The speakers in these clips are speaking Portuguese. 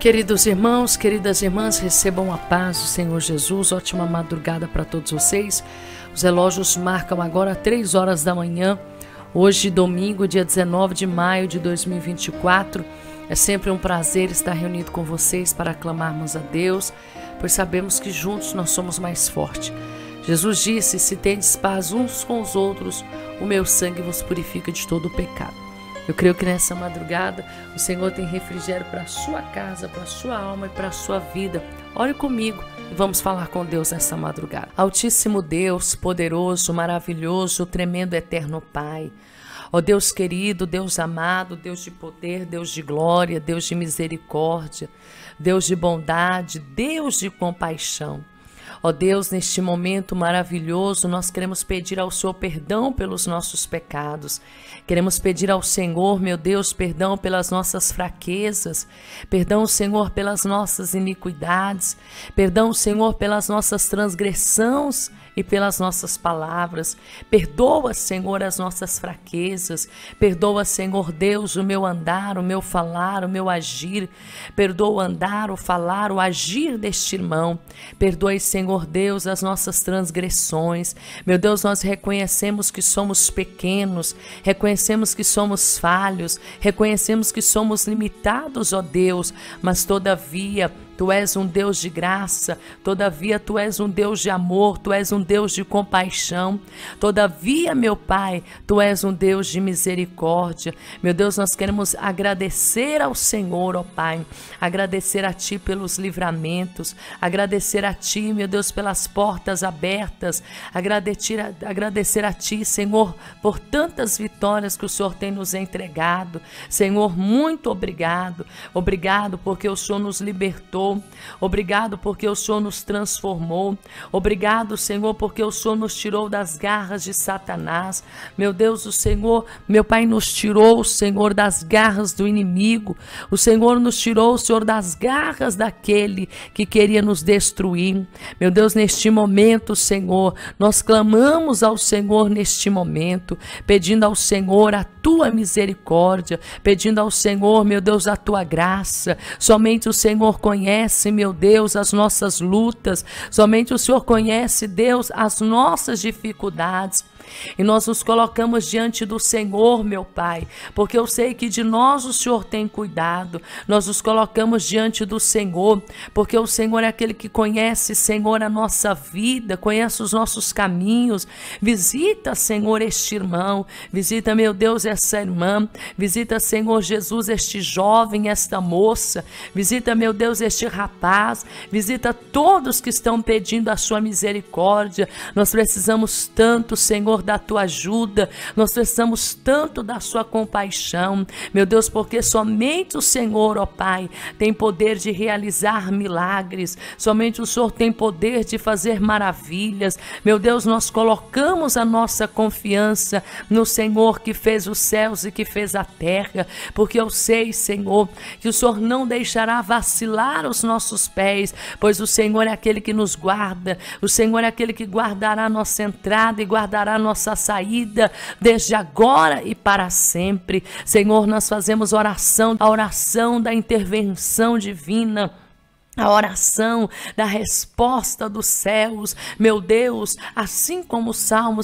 Queridos irmãos, queridas irmãs, recebam a paz do Senhor Jesus. Ótima madrugada para todos vocês. Os relógios marcam agora 3 horas da manhã. Hoje, domingo, dia 19 de maio de 2024. É sempre um prazer estar reunido com vocês para aclamarmos a Deus, pois sabemos que juntos nós somos mais fortes. Jesus disse: se tendes paz uns com os outros, o meu sangue vos purifica de todo o pecado. Eu creio que nessa madrugada o Senhor tem refrigério para a sua casa, para a sua alma e para a sua vida. Ore comigo e vamos falar com Deus nessa madrugada. Altíssimo Deus, poderoso, maravilhoso, tremendo, eterno Pai. Ó Deus querido, Deus amado, Deus de poder, Deus de glória, Deus de misericórdia, Deus de bondade, Deus de compaixão. Ó Deus, neste momento maravilhoso, nós queremos pedir ao Senhor perdão pelos nossos pecados. Queremos pedir ao Senhor, meu Deus, perdão pelas nossas fraquezas. Perdão, Senhor, pelas nossas iniquidades. Perdão, Senhor, pelas nossas transgressões e pelas nossas palavras. Perdoa, Senhor, as nossas fraquezas. Perdoa, Senhor Deus, o meu andar, o meu falar, o meu agir. Perdoa o andar, o falar, o agir deste irmão. Perdoe, Senhor Deus, as nossas transgressões. Meu Deus, nós reconhecemos que somos pequenos, reconhecemos que somos falhos, reconhecemos que somos limitados, ó Deus, mas todavia Tu és um Deus de graça, todavia Tu és um Deus de amor, Tu és um Deus de compaixão, todavia, meu Pai, Tu és um Deus de misericórdia. Meu Deus, nós queremos agradecer ao Senhor, ó Pai, agradecer a Ti pelos livramentos, agradecer a Ti, meu Deus, pelas portas abertas, agradecer a Ti, Senhor, por tantas vitórias que o Senhor tem nos entregado. Senhor, muito obrigado, obrigado porque o Senhor nos libertou. Obrigado porque o Senhor nos transformou. Obrigado, Senhor, porque o Senhor nos tirou das garras de Satanás. Meu Deus, o Senhor, meu Pai, nos tirou, Senhor, das garras do inimigo. O Senhor nos tirou, Senhor, das garras daquele que queria nos destruir. Meu Deus, neste momento, Senhor, nós clamamos ao Senhor neste momento, pedindo ao Senhor a Tua misericórdia, pedindo ao Senhor, meu Deus, a Tua graça. Somente o Senhor conhece, meu Deus, as nossas lutas. Somente o Senhor conhece, Deus, as nossas dificuldades. E nós nos colocamos diante do Senhor, meu Pai, porque eu sei que de nós o Senhor tem cuidado. Nós nos colocamos diante do Senhor, porque o Senhor é aquele que conhece, Senhor, a nossa vida, conhece os nossos caminhos. Visita, Senhor, este irmão, visita, meu Deus, essa irmã, visita, Senhor Jesus, este jovem, esta moça, visita, meu Deus, este rapaz, visita todos que estão pedindo a sua misericórdia. Nós precisamos tanto, Senhor, da Tua ajuda, nós precisamos tanto da Sua compaixão, meu Deus, porque somente o Senhor, ó Pai, tem poder de realizar milagres, somente o Senhor tem poder de fazer maravilhas. Meu Deus, nós colocamos a nossa confiança no Senhor que fez os céus e que fez a terra, porque eu sei, Senhor, que o Senhor não deixará vacilar os nossos pés, pois o Senhor é aquele que nos guarda, o Senhor é aquele que guardará a nossa entrada e guardará a nossa saída desde agora e para sempre. Senhor, nós fazemos oração, a oração da intervenção divina, a oração da resposta dos céus, meu Deus, assim como o Salmo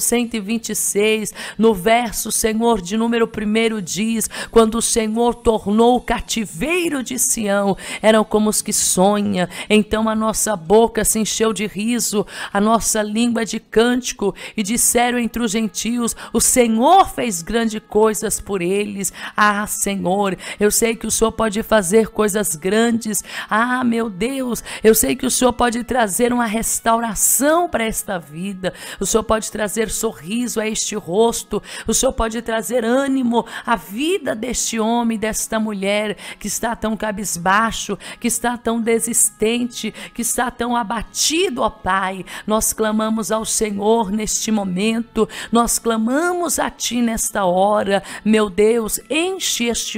126, no verso, Senhor, de número 1 diz: quando o Senhor tornou o cativeiro de Sião, eram como os que sonham, então a nossa boca se encheu de riso, a nossa língua de cântico, e disseram entre os gentios: o Senhor fez grandes coisas por eles. Ah, Senhor, eu sei que o Senhor pode fazer coisas grandes. Ah, meu Deus, eu sei que o Senhor pode trazer uma restauração para esta vida, o Senhor pode trazer sorriso a este rosto, o Senhor pode trazer ânimo à vida deste homem, desta mulher que está tão cabisbaixo, que está tão desistente, que está tão abatido, ó Pai. Nós clamamos ao Senhor neste momento, nós clamamos a Ti nesta hora, meu Deus, enche este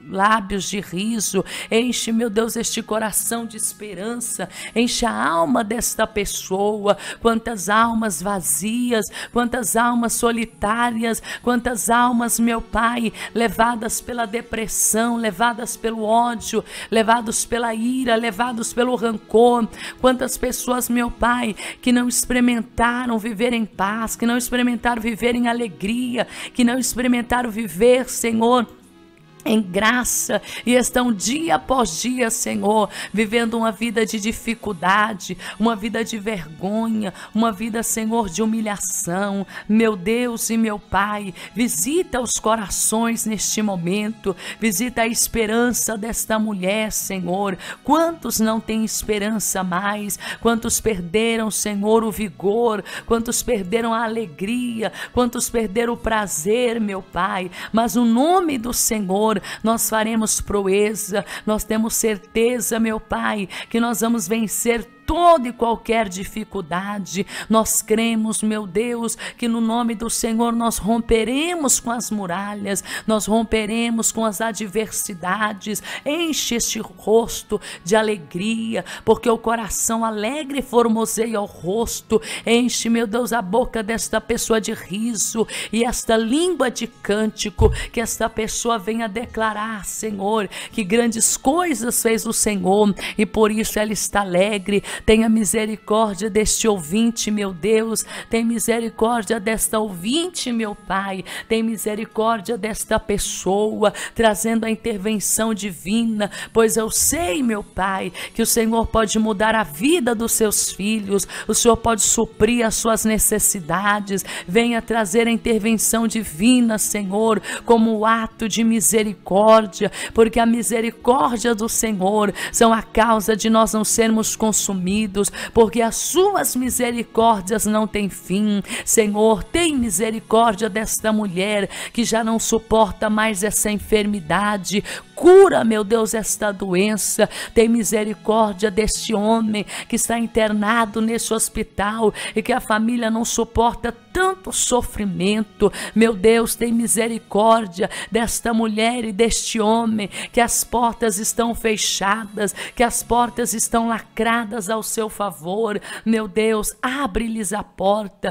lábios de riso, enche, meu Deus, este coração de esperança, enche a alma desta pessoa. Quantas almas vazias, quantas almas solitárias, quantas almas, meu Pai, levadas pela depressão, levadas pelo ódio, levados pela ira, levados pelo rancor. Quantas pessoas, meu Pai, que não experimentaram viver em paz, que não experimentaram viver em alegria, que não experimentaram viver, Senhor, em graça, e estão dia após dia, Senhor, vivendo uma vida de dificuldade, uma vida de vergonha, uma vida, Senhor, de humilhação. Meu Deus e meu Pai, visita os corações neste momento, visita a esperança desta mulher, Senhor. Quantos não têm esperança mais? Quantos perderam, Senhor, o vigor? Quantos perderam a alegria? Quantos perderam o prazer, meu Pai? Mas o nome do Senhor, nós faremos proeza. Nós temos certeza, meu Pai, que nós vamos vencer toda e qualquer dificuldade. Nós cremos, meu Deus, que no nome do Senhor nós romperemos com as muralhas, nós romperemos com as adversidades. Enche este rosto de alegria, porque o coração alegre formoseia o rosto. Enche, meu Deus, a boca desta pessoa de riso e esta língua de cântico, que esta pessoa venha declarar, Senhor, que grandes coisas fez o Senhor e por isso ela está alegre. Tenha misericórdia deste ouvinte, meu Deus. Tem misericórdia desta ouvinte, meu Pai. Tem misericórdia desta pessoa, trazendo a intervenção divina, pois eu sei, meu Pai, que o Senhor pode mudar a vida dos seus filhos, o Senhor pode suprir as suas necessidades. Venha trazer a intervenção divina, Senhor, como ato de misericórdia, porque a misericórdia do Senhor são a causa de nós não sermos consumidos, porque as suas misericórdias não têm fim. Senhor, tem misericórdia desta mulher que já não suporta mais essa enfermidade. Cura, meu Deus, esta doença. Tem misericórdia deste homem que está internado nesse hospital e que a família não suporta tanto sofrimento. Meu Deus, tem misericórdia desta mulher e deste homem que as portas estão fechadas, que as portas estão lacradas ao seu favor. Meu Deus, abre-lhes a porta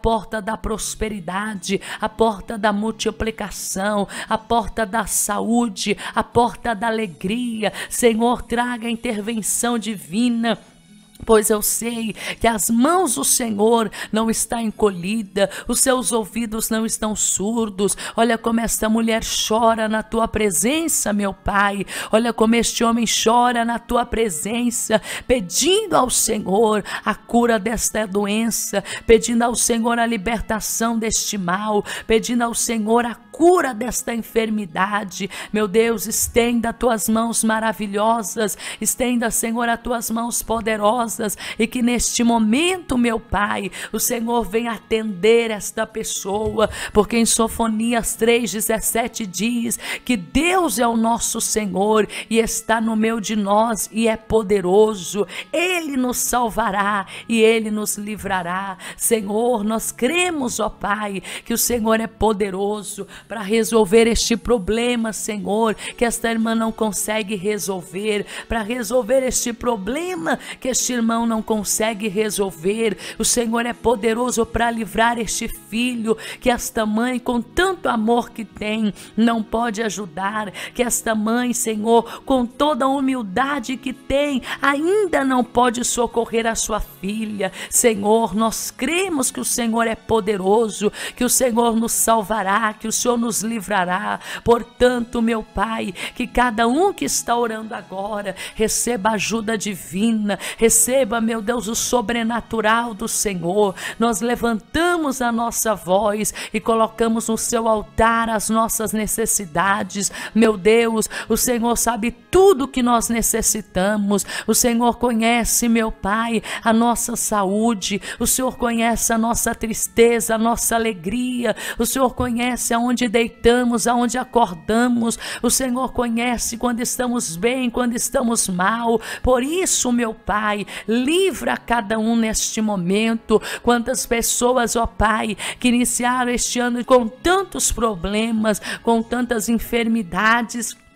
da prosperidade, a porta da multiplicação, a porta da saúde, a porta da alegria. Senhor, traga a intervenção divina, pois eu sei que as mãos do Senhor não estão encolhidas, os seus ouvidos não estão surdos. Olha como esta mulher chora na tua presença, meu Pai. Olha como este homem chora na tua presença, pedindo ao Senhor a cura desta doença, pedindo ao Senhor a libertação deste mal, pedindo ao Senhor a cura desta enfermidade. Meu Deus, estenda as tuas mãos maravilhosas, estenda, Senhor, as tuas mãos poderosas, e que neste momento, meu Pai, o Senhor venha atender esta pessoa, porque em Sofonias 3:17 diz que Deus é o nosso Senhor e está no meio de nós e é poderoso. Ele nos salvará e Ele nos livrará. Senhor, nós cremos, ó Pai, que o Senhor é poderoso para resolver este problema, Senhor, que esta irmã não consegue resolver, para resolver este problema que este irmão não consegue resolver. O Senhor é poderoso para livrar este filho que esta mãe, com tanto amor que tem, não pode ajudar, que esta mãe, Senhor, com toda a humildade que tem, ainda não pode socorrer a sua filha. Senhor, nós cremos que o Senhor é poderoso, que o Senhor nos salvará, que o Senhor nos livrará. Portanto, meu Pai, que cada um que está orando agora receba ajuda divina, receba, meu Deus, o sobrenatural do Senhor. Nós levantamos a nossa voz e colocamos no seu altar as nossas necessidades. Meu Deus, o Senhor sabe tudo que nós necessitamos. O Senhor conhece, meu Pai, a nossa saúde. O Senhor conhece a nossa tristeza, a nossa alegria. O Senhor conhece aonde deitamos, aonde acordamos. O Senhor conhece quando estamos bem, quando estamos mal. Por isso, meu Pai, livra cada um neste momento. Quantas pessoas, ó Pai, que iniciaram este ano com tantos problemas, com tantas enfermidades,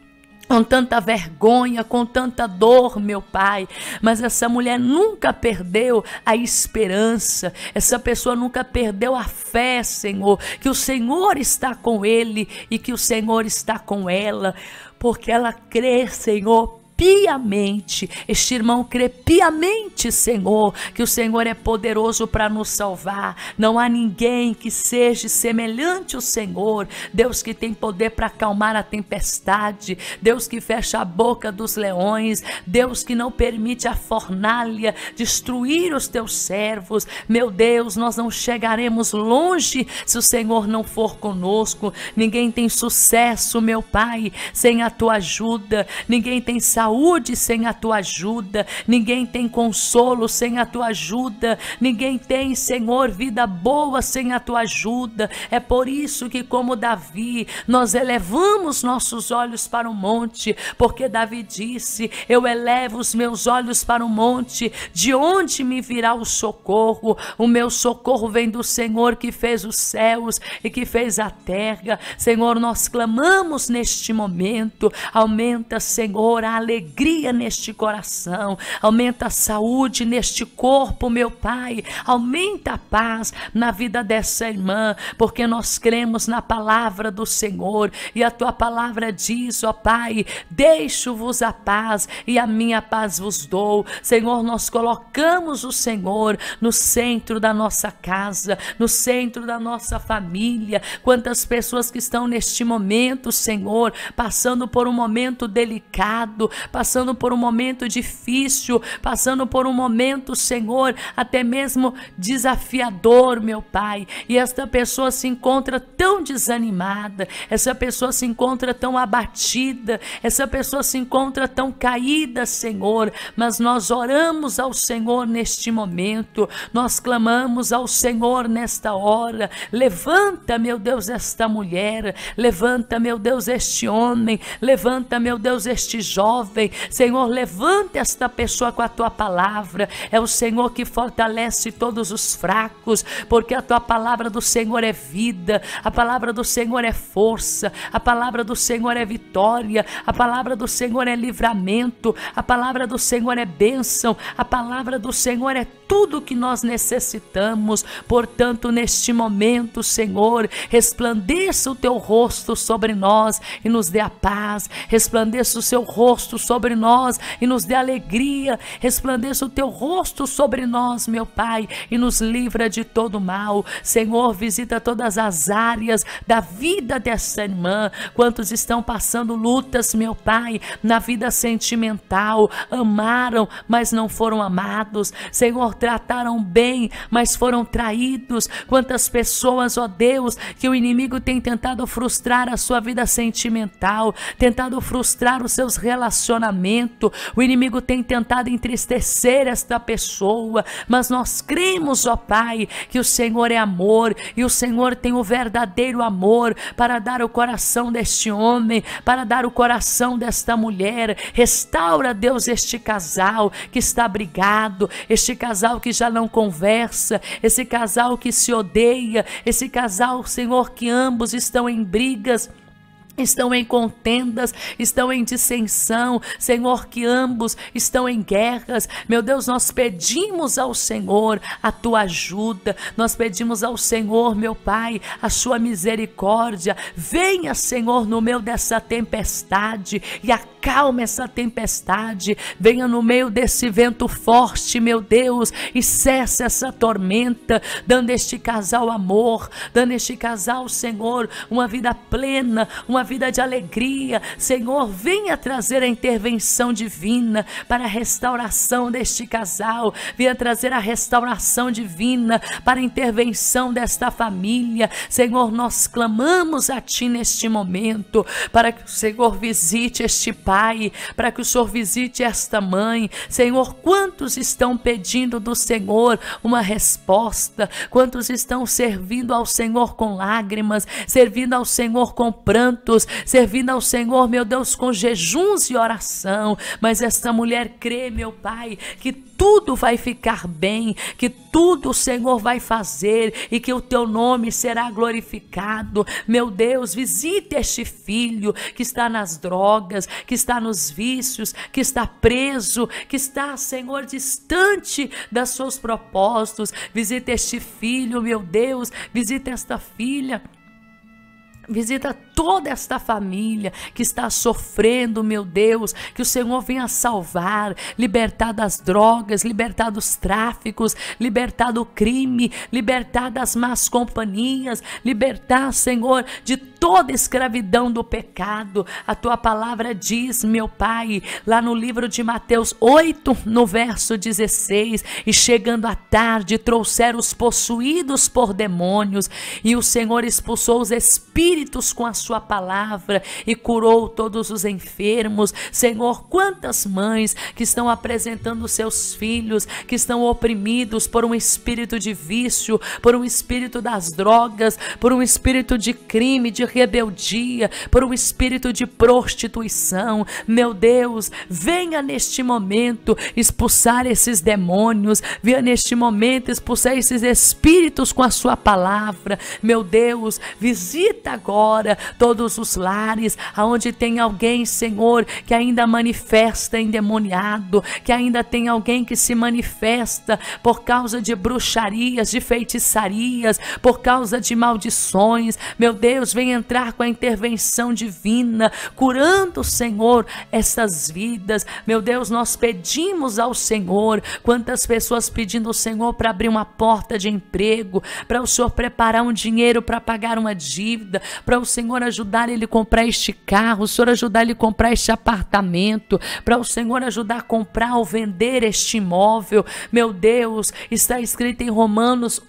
com tanta vergonha, com tanta dor, meu Pai, mas essa mulher nunca perdeu a esperança, essa pessoa nunca perdeu a fé, Senhor, que o Senhor está com ele e que o Senhor está com ela, porque ela crê, Senhor, piamente. Este irmão crê piamente, Senhor, que o Senhor é poderoso para nos salvar. Não há ninguém que seja semelhante ao Senhor. Deus que tem poder para acalmar a tempestade, Deus que fecha a boca dos leões, Deus que não permite a fornalha destruir os teus servos. Meu Deus, nós não chegaremos longe se o Senhor não for conosco. Ninguém tem sucesso, meu Pai, sem a tua ajuda. Ninguém tem saúde sem a tua ajuda, ninguém tem consolo sem a tua ajuda, ninguém tem, Senhor, vida boa sem a tua ajuda. É por isso que, como Davi, nós elevamos nossos olhos para o monte, porque Davi disse: eu elevo os meus olhos para o monte, de onde me virá o socorro? O meu socorro vem do Senhor que fez os céus e que fez a terra. Senhor, nós clamamos neste momento, aumenta, Senhor, a alegria neste coração, aumenta a saúde neste corpo, meu Pai, aumenta a paz na vida dessa irmã, porque nós cremos na palavra do Senhor, e a tua palavra diz, ó Pai: deixo-vos a paz e a minha paz vos dou. Senhor, nós colocamos o Senhor no centro da nossa casa, no centro da nossa família. Quantas pessoas que estão neste momento, Senhor, passando por um momento delicado, passando por um momento difícil, passando por um momento, Senhor, até mesmo desafiador, meu Pai, e esta pessoa se encontra tão desanimada, essa pessoa se encontra tão abatida, essa pessoa se encontra tão caída, Senhor, mas nós oramos ao Senhor neste momento, nós clamamos ao Senhor nesta hora: levanta, meu Deus, esta mulher, levanta, meu Deus, este homem, levanta, meu Deus, este jovem. Senhor, levanta esta pessoa com a tua palavra. É o Senhor que fortalece todos os fracos, porque a tua palavra do Senhor é vida, a palavra do Senhor é força, a palavra do Senhor é vitória, a palavra do Senhor é livramento, a palavra do Senhor é bênção, a palavra do Senhor é tudo que nós necessitamos. Portanto, neste momento, Senhor, resplandeça o teu rosto sobre nós e nos dê a paz, resplandeça o seu rosto sobre nós e nos dê alegria, resplandeça o teu rosto sobre nós, meu Pai, e nos livra de todo mal. Senhor, visita todas as áreas da vida dessa irmã. Quantos estão passando lutas, meu Pai, na vida sentimental, amaram, mas não foram amados, Senhor, trataram bem, mas foram traídos. Quantas pessoas, ó Deus, que o inimigo tem tentado frustrar a sua vida sentimental, tentado frustrar os seus relacionamentos, o inimigo tem tentado entristecer esta pessoa, mas nós cremos, ó Pai, que o Senhor é amor, e o Senhor tem o verdadeiro amor para dar o coração deste homem, para dar o coração desta mulher. Restaura, Deus, este casal que está brigado, este casal que já não conversa, esse casal que se odeia, esse casal, Senhor, que ambos estão em brigas, estão em contendas, estão em dissensão, Senhor, que ambos estão em guerras. Meu Deus, nós pedimos ao Senhor a tua ajuda, nós pedimos ao Senhor, meu Pai, a sua misericórdia. Venha, Senhor, no meio dessa tempestade e acalma essa tempestade. Venha no meio desse vento forte, meu Deus, e cesse essa tormenta, dando este casal amor, dando este casal, Senhor, uma vida plena, uma vida de alegria. Senhor, venha trazer a intervenção divina para a restauração deste casal, venha trazer a restauração divina para a intervenção desta família. Senhor, nós clamamos a Ti neste momento, para que o Senhor visite este pai, para que o Senhor visite esta mãe. Senhor, quantos estão pedindo do Senhor uma resposta, quantos estão servindo ao Senhor com lágrimas, servindo ao Senhor com prantos, servindo ao Senhor, meu Deus, com jejuns e oração, mas esta mulher crê, meu Pai, que tudo vai ficar bem, que tudo o Senhor vai fazer e que o teu nome será glorificado. Meu Deus, visite este filho que está nas drogas, que está nos vícios, que está preso, que está, Senhor, distante dos seus propósitos. Visita este filho, meu Deus, visita esta filha. Visita toda esta família que está sofrendo, meu Deus, que o Senhor venha salvar, libertar das drogas, libertar dos tráficos, libertar do crime, libertar das más companhias, libertar, Senhor, de toda escravidão do pecado. A tua palavra diz, meu Pai, lá no livro de Mateus 8, no verso 16, e chegando à tarde, trouxeram os possuídos por demônios, e o Senhor expulsou os espíritos com a sua palavra e curou todos os enfermos. Senhor, quantas mães que estão apresentando seus filhos, que estão oprimidos por um espírito de vício, por um espírito das drogas, por um espírito de crime, de rebeldia, por um espírito de prostituição. Meu Deus, venha neste momento expulsar esses demônios, venha neste momento expulsar esses espíritos com a sua palavra. Meu Deus, visita agora todos os lares aonde tem alguém, Senhor, que ainda manifesta endemoniado, que ainda tem alguém que se manifesta por causa de bruxarias, de feitiçarias, por causa de maldições. Meu Deus, vem entrar com a intervenção divina, curando, Senhor, essas vidas. Meu Deus, nós pedimos ao Senhor, quantas pessoas pedindo ao Senhor para abrir uma porta de emprego, para o Senhor preparar um dinheiro para pagar uma dívida, para o Senhor ajudar ele a comprar este carro, o Senhor ajudar ele a comprar este apartamento, para o Senhor ajudar a comprar ou vender este imóvel. Meu Deus, está escrito em Romanos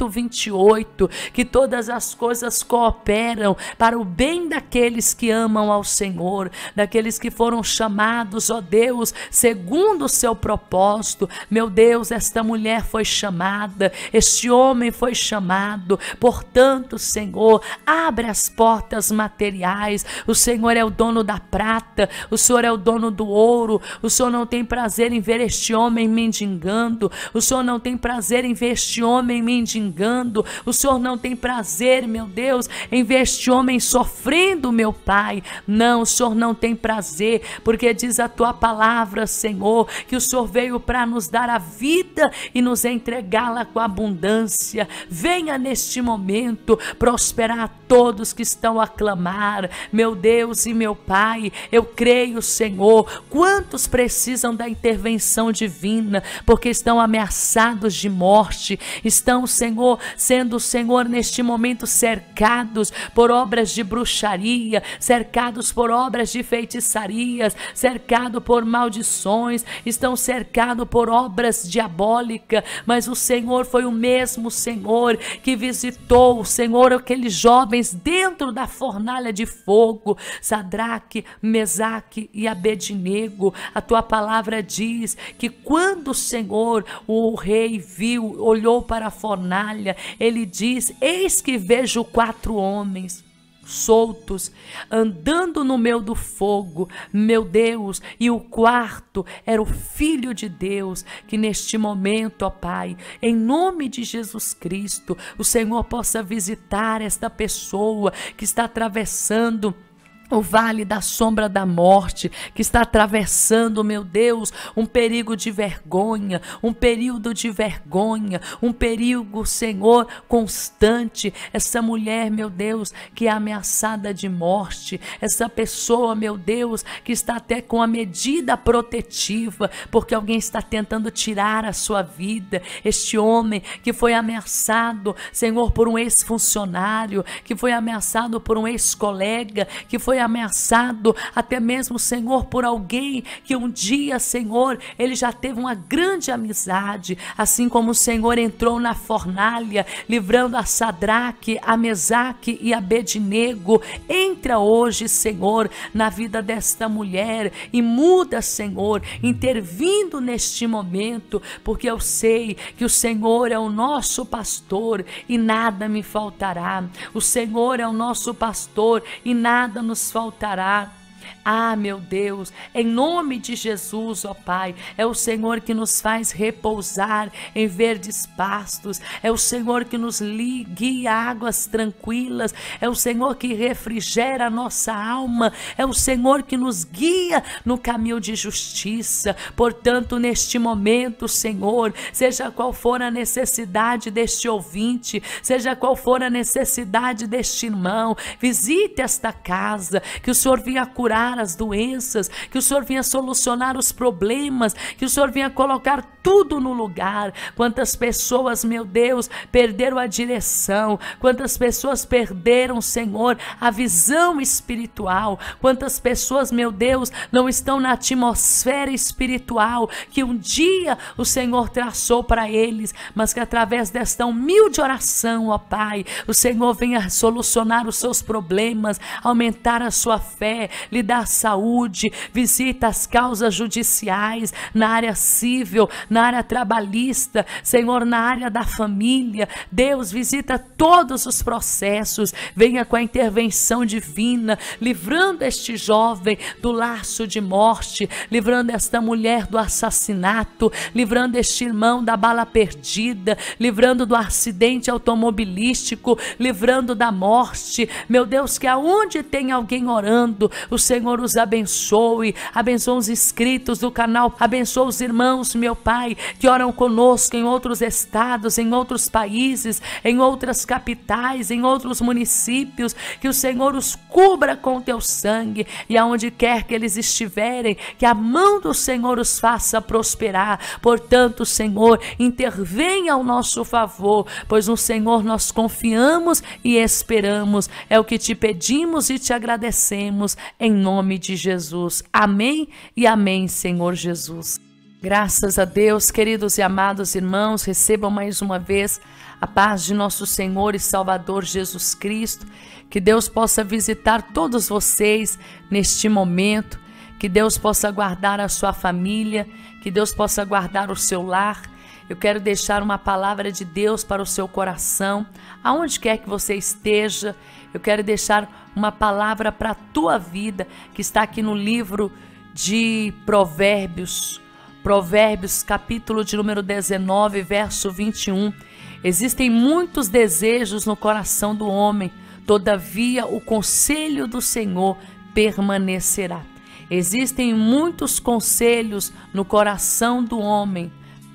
8:28, que todas as coisas cooperam para o bem daqueles que amam ao Senhor, daqueles que foram chamados, ó Deus, segundo o seu propósito. Meu Deus, esta mulher foi chamada, este homem foi chamado. Portanto, Senhor, abre as portas materiais. O Senhor é o dono da prata, o Senhor é o dono do ouro. O Senhor não tem prazer em ver este homem mendigando, o Senhor não tem prazer em ver este homem mendigando, o Senhor não tem prazer, meu Deus, em ver este homem sofrendo, meu Pai. Não, o Senhor não tem prazer, porque diz a tua palavra, Senhor, que o Senhor veio para nos dar a vida e nos entregá-la com abundância. Venha neste momento prosperar a todos que estão a clamar, meu Deus e meu Pai. Eu creio, Senhor, quantos precisam da intervenção divina, porque estão ameaçados de morte, estão, Senhor, sendo, Senhor, neste momento cercados por obras de bruxaria, cercados por obras de feitiçarias, cercados por maldições, estão cercados por obras diabólicas, mas o Senhor foi o mesmo Senhor que visitou, Senhor, aqueles jovens dentro da fornalha de fogo, Sadraque, Mesaque e Abednego. A tua palavra diz que quando o Senhor, o rei, viu, olhou para a fornalha, ele diz: eis que vejo 4 homens soltos, andando no meio do fogo, meu Deus, e o quarto era o Filho de Deus. Que neste momento, ó Pai, em nome de Jesus Cristo, o Senhor possa visitar esta pessoa que está atravessando o vale da sombra da morte, que está atravessando, meu Deus, um perigo de vergonha, um período de vergonha, um perigo, Senhor, constante. Essa mulher, meu Deus, que é ameaçada de morte, essa pessoa, meu Deus, que está até com a medida protetiva, porque alguém está tentando tirar a sua vida. Este homem que foi ameaçado, Senhor, por um ex-funcionário, que foi ameaçado por um ex-colega, que foi ameaçado até mesmo, Senhor, por alguém que um dia, Senhor, ele já teve uma grande amizade, assim como o Senhor entrou na fornalha, livrando a Sadraque, a Mesaque e a Abednego. Entra hoje, Senhor, na vida desta mulher e muda, Senhor, intervindo neste momento, porque eu sei que o Senhor é o nosso pastor e nada me faltará. O Senhor é o nosso pastor e nada nos faltará. Ah, meu Deus, em nome de Jesus, ó Pai, é o Senhor que nos faz repousar em verdes pastos, é o Senhor que nos guia a águas tranquilas, é o Senhor que refrigera a nossa alma, é o Senhor que nos guia no caminho de justiça. Portanto, neste momento, Senhor, seja qual for a necessidade deste ouvinte, seja qual for a necessidade deste irmão, visite esta casa, que o Senhor venha curar as doenças, que o Senhor venha solucionar os problemas, que o Senhor venha colocar tudo no lugar. Quantas pessoas, meu Deus, perderam a direção, quantas pessoas perderam, Senhor, a visão espiritual, quantas pessoas, meu Deus, não estão na atmosfera espiritual que um dia o Senhor traçou para eles, mas que através desta humilde oração, ó Pai, o Senhor venha solucionar os seus problemas, aumentar a sua fé, lhe dar saúde. Visita as causas judiciais na área civil, na área trabalhista, Senhor, na área da família. Deus, visita todos os processos, venha com a intervenção divina, livrando este jovem do laço de morte, livrando esta mulher do assassinato, livrando este irmão da bala perdida, livrando do acidente automobilístico, livrando da morte. Meu Deus, que aonde tem alguém orando, o Senhor os abençoe, abençoa os inscritos do canal, abençoa os irmãos, meu Pai, que oram conosco em outros estados, em outros países, em outras capitais, em outros municípios, que o Senhor os cubra com teu sangue, e aonde quer que eles estiverem, que a mão do Senhor os faça prosperar. Portanto, Senhor, intervenha ao nosso favor, pois no Senhor nós confiamos e esperamos. É o que te pedimos e te agradecemos, em nome de Jesus. Amém e amém, Senhor Jesus. Graças a Deus, queridos e amados irmãos, recebam mais uma vez a paz de nosso Senhor e Salvador Jesus Cristo. Que Deus possa visitar todos vocês neste momento, que Deus possa guardar a sua família, que Deus possa guardar o seu lar. Eu quero deixar uma palavra de Deus para o seu coração, aonde quer que você esteja. Eu quero deixar uma palavra para a tua vida, que está aqui no livro de Provérbios, capítulo de número 19, verso 21. Existem muitos desejos no coração do homem, todavia o conselho do Senhor permanecerá. Existem muitos conselhos no coração do homem,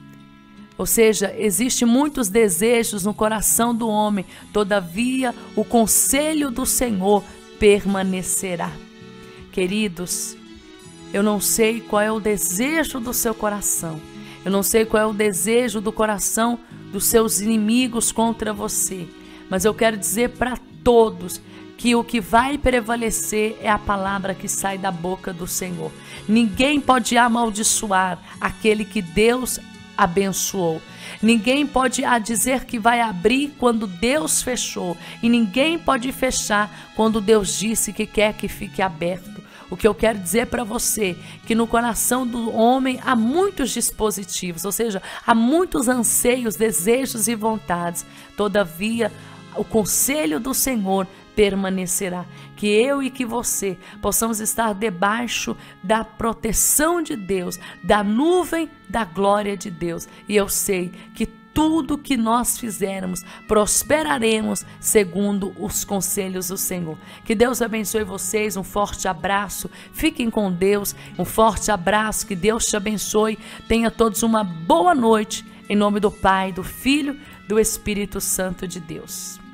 ou seja, existem muitos desejos no coração do homem, todavia o conselho do Senhor permanecerá. Queridos, eu não sei qual é o desejo do seu coração, eu não sei qual é o desejo do coração dos seus inimigos contra você, mas eu quero dizer para todos que o que vai prevalecer é a palavra que sai da boca do Senhor. Ninguém pode amaldiçoar aquele que Deus abençoou. Ninguém pode dizer que vai abrir quando Deus fechou, e ninguém pode fechar quando Deus disse que quer que fique aberto. O que eu quero dizer para você, que no coração do homem há muitos dispositivos, ou seja, há muitos anseios, desejos e vontades. Todavia, o conselho do Senhor permanecerá. Que eu e que você possamos estar debaixo da proteção de Deus, da nuvem da glória de Deus. E eu sei que tudo que nós fizermos, prosperaremos segundo os conselhos do Senhor. Que Deus abençoe vocês, um forte abraço, fiquem com Deus, um forte abraço, que Deus te abençoe, tenha todos uma boa noite, em nome do Pai, do Filho, do Espírito Santo de Deus.